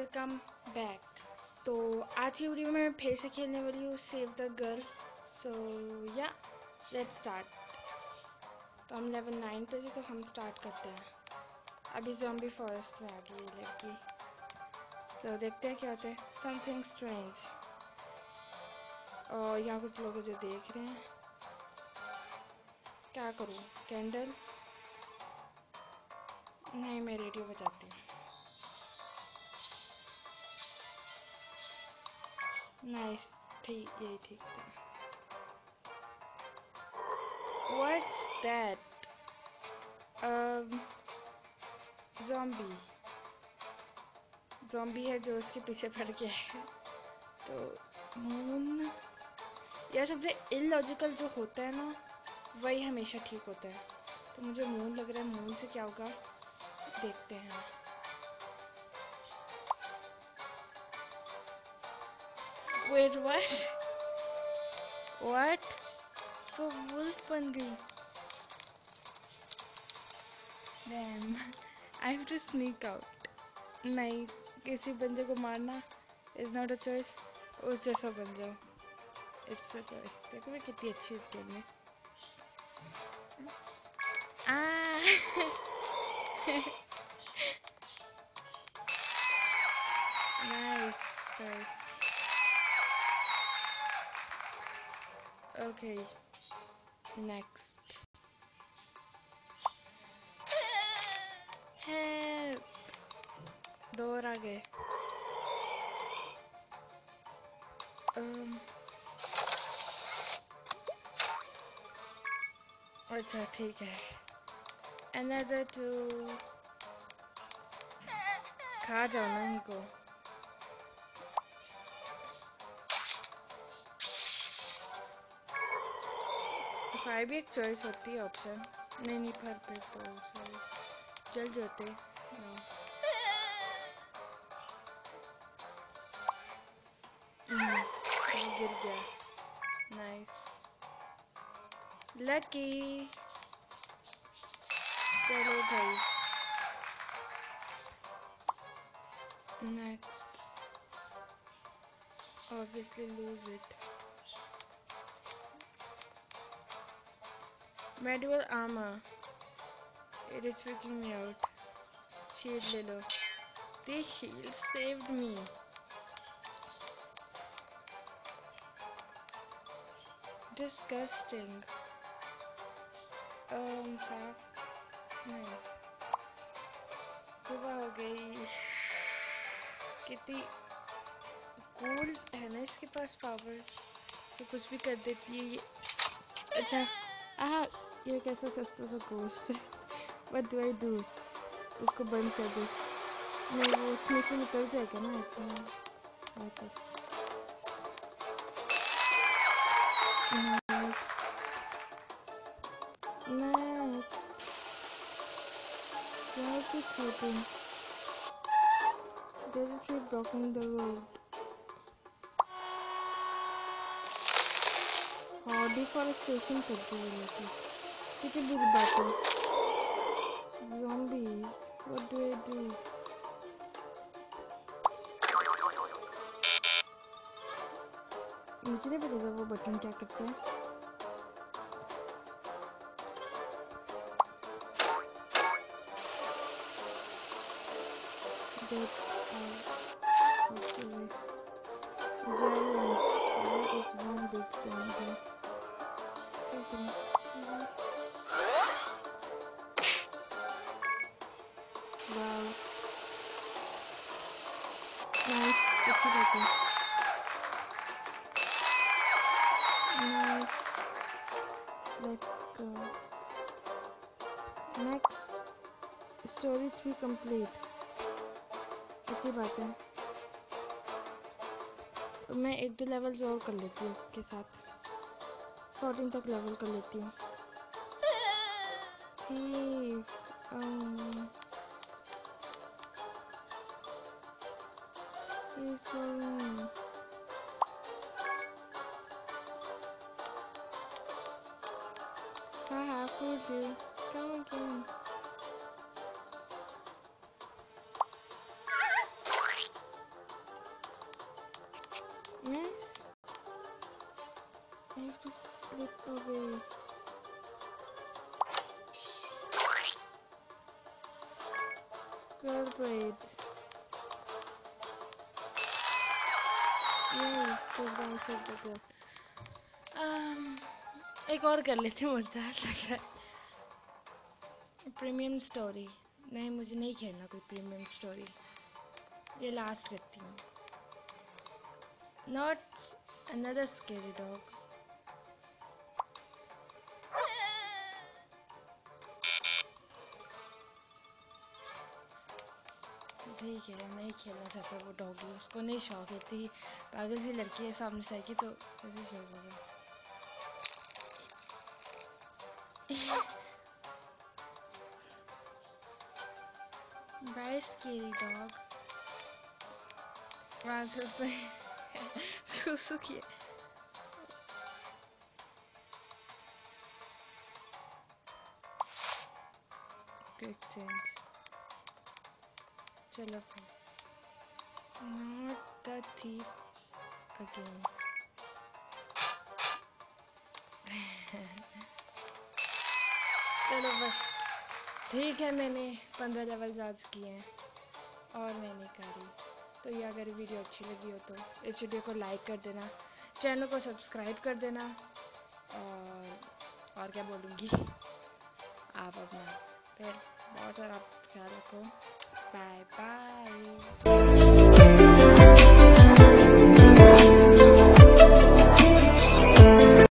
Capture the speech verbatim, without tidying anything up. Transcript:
Welcome back. तो आज की वीडियो में मैं फिर से खेलने वाली हूँ सेव द गर्ल। सो या लेट्स स्टार्ट। तो हम लेवल नाइन पे थे तो हम स्टार्ट करते हैं। अभी ज़ॉम्बी फॉरेस्ट में आ गई ये लड़की। तो देखते हैं क्या होता है। Something strange. और यहाँ कुछ लोग जो देख रहे हैं। क्या करूँ? कैंडल नहीं, मैं रेडियो बजाती हूँ। नाइस, ठीक, यही ठीक था। What's that? ज़ॉम्बी ज़ॉम्बी है जो उसके पीछे पड़ गया है। तो मून, यह सबसे इलॉजिकल जो होता है ना, वही हमेशा ठीक होता है। तो मुझे मून लग रहा है। मून से क्या होगा देखते हैं। वेट, व्हाट व्हाट वो वुल्फ बन गई। Damn, I have to sneak out. नहीं, किसी बंदे को मारना इज नॉट अ चॉइस। उस जैसा बन जाओ, इट्स अ चॉइस। देखो मैं कितनी अच्छी इस गेम में। Nice nice. Okay, next. Help, दो और आ गए। um, अच्छा ठीक है। another two। खा जाओ ना इनको। फाइव भी एक चॉइस होती है, ऑप्शन। नहीं नहीं, फर पे तो सॉरी जल जाते। नो, वो गिर गया। Nice, lucky. चलो भाई, next. Obviously lose it. Medieval armour, it is freaking me out. Shield ले लो। This shield saved me. Disgusting. um, साफ नहीं। सुबह हो गई। कितनी कूल है ना इसके पास पावर्स, तो कुछ भी कर देती है ये। अच्छा, आह, ये कैसा सस्ता सा गोश्त है। What do I do? उसको बंद कर दो। नहीं, वो उसमें से निकल जाएगा ना इतना तक। नेक्स्ट, क्या कुछ happened? There's a tree blocking the road. हाँ, डिफॉरेस्टेशन कर दी है लेकिन कितनी बुरी बात है। Zombies, what do I do? मुझे नहीं पता था वो बटन क्या करता है। Get out of the way. Javelin, that is one big zombie. क्या करूं? Wow, nice, अच्छी बात है। Nice, let's go. Next, story three complete. अच्छी बात है। मैं एक दो लेवल्स और कर लेती हूँ उसके साथ। फोर्टीन तक लेवल कर लेती हूँ। ठीक, um, he's following me. Haha, fooled you. Come again. wait. यही एकदम से देखो। um, एक और कर लेते हैं, मजेदार लग रहा है। प्रीमियम स्टोरी नहीं, मुझे नहीं खेलना कोई प्रीमियम स्टोरी, ये लास्ट करती हूँ। Not another scary dog. ठीक है, नहीं खेलना चाहता वो डॉगी, उसको नहीं शौक, इतनी पागल सी लड़की है सामने से आएगी तो कैसे शौक होगा। Bye scary dog. वहाँ से उसने सुसु किए। क्विक चेंज, चलो फिर। Not the thief again. चलो बस ठीक है, मैंने पंद्रह लेवल आज किए हैं और मैं नहीं कर रही। तो ये अगर वीडियो अच्छी लगी हो तो इस वीडियो को लाइक कर देना, चैनल को सब्सक्राइब कर देना, और और क्या बोलूँगी, आप अपना फिर बहुत सारा ख्याल रखो। Bye bye.